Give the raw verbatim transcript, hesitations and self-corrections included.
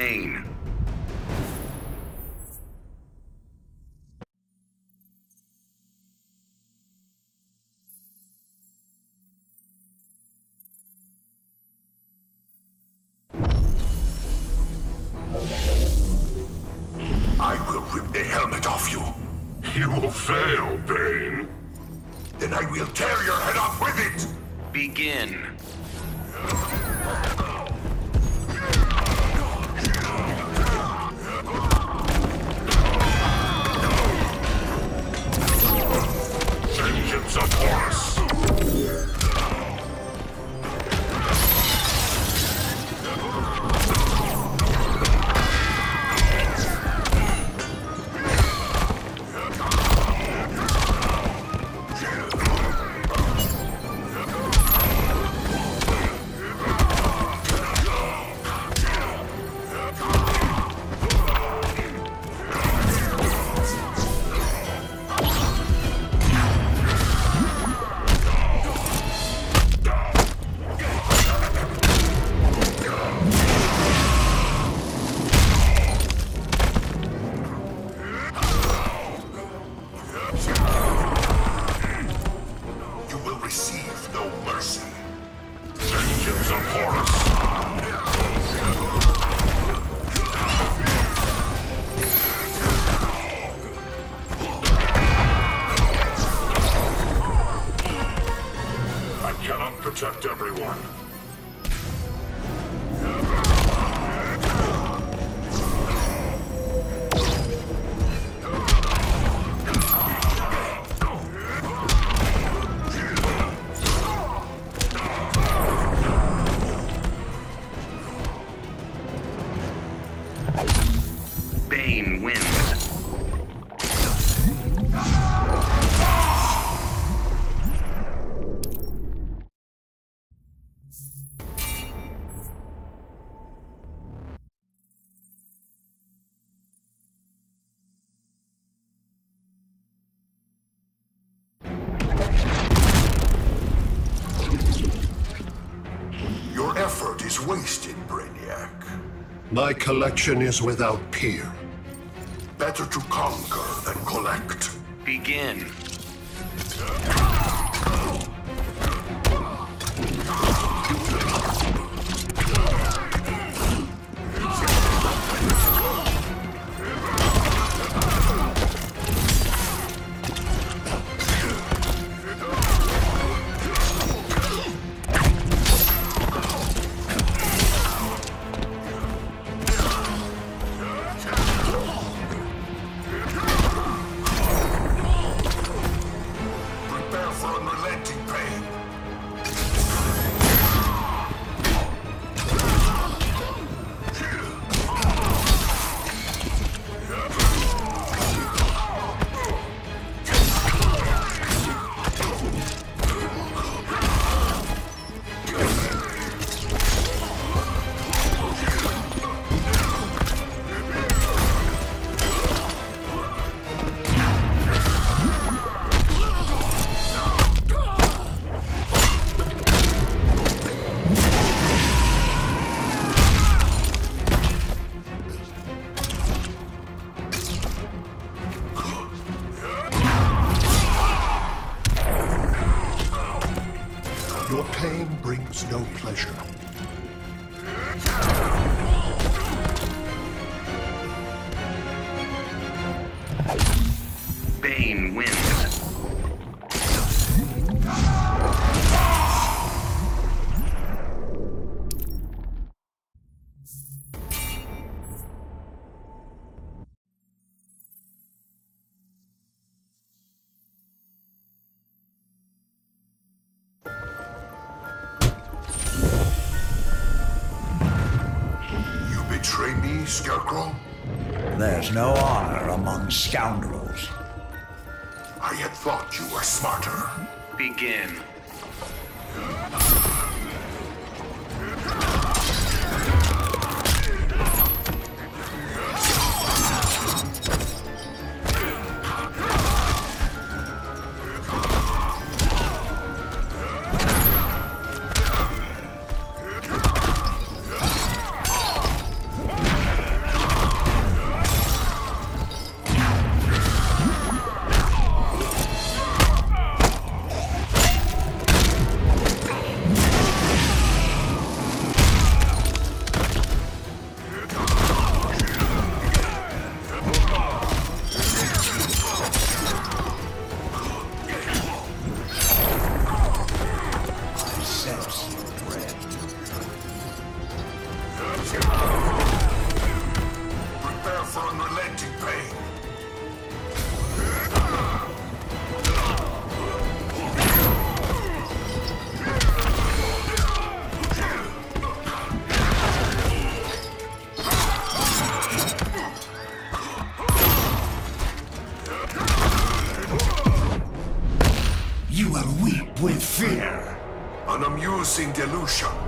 Bane. I will rip the helmet off you. You will fail, Bane. Then I will tear your head off with it! Begin. Vengeance of Horus! Protect everyone. Bane wins. Your effort is wasted, Brainiac. My collection is without peer. Better to conquer than collect. Begin. Your pain brings no pleasure. Bane wins. Betray me, Scarecrow? There's no honor among scoundrels. I had thought you were smarter. Begin. You will weep with fear. An amusing delusion.